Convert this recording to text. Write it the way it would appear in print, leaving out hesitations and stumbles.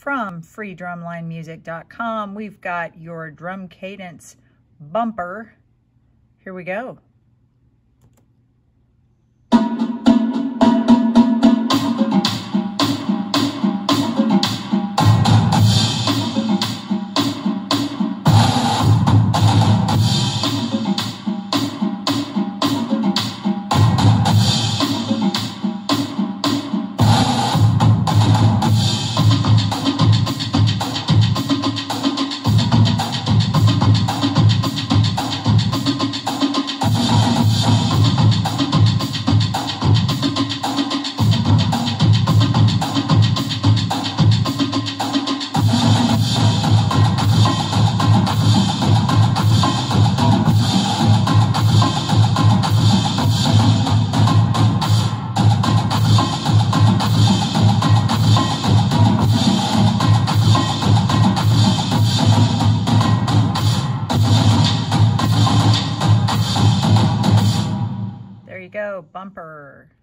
from freedrumlinemusic.com. We've got your drum cadence bumper. Here we go. There you go, bumper.